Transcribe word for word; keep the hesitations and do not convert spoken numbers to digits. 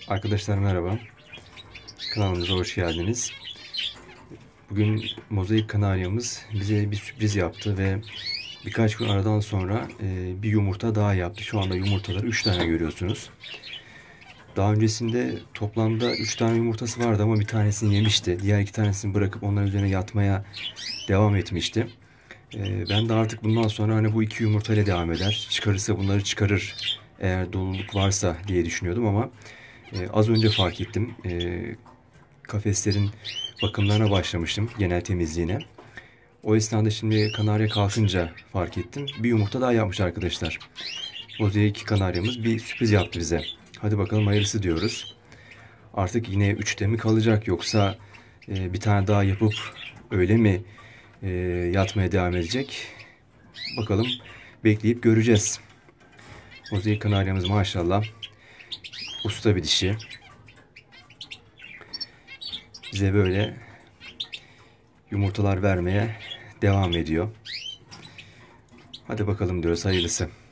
Arkadaşlar merhaba. Kanalımıza hoş geldiniz. Bugün mozaik kanaryamız bize bir sürpriz yaptı ve birkaç gün aradan sonra e, bir yumurta daha yaptı. Şu anda yumurtaları üç tane görüyorsunuz. Daha öncesinde toplamda üç tane yumurtası vardı ama bir tanesini yemişti. Diğer iki tanesini bırakıp onların üzerine yatmaya devam etmişti. E, ben de artık bundan sonra hani bu iki yumurtayla devam eder. Çıkarırsa bunları çıkarır eğer doluluk varsa diye düşünüyordum ama e, az önce fark ettim. E, kafeslerin bakımlarına başlamıştım, genel temizliğine. O esnada şimdi kanarya kalkınca fark ettim. Bir yumurta daha yapmış arkadaşlar. Mozaik kanaryamız bir sürpriz yaptı bize. Hadi bakalım hayırlısı diyoruz. Artık yine üçte mi kalacak yoksa e, bir tane daha yapıp öyle mi e, yatmaya devam edecek? Bakalım, bekleyip göreceğiz. Mozaik kanaryamız maşallah usta bir dişi. Bize böyle yumurtalar vermeye devam ediyor. Hadi bakalım diyoruz, hayırlısı.